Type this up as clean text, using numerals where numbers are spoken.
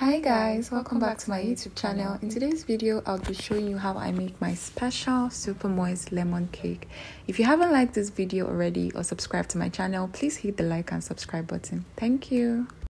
Hi guys, welcome back to my YouTube channel. In today's video, I'll be showing you how I make my special super moist lemon cake. If you haven't liked this video already or subscribed to my channel, please hit the like and subscribe button. Thank you.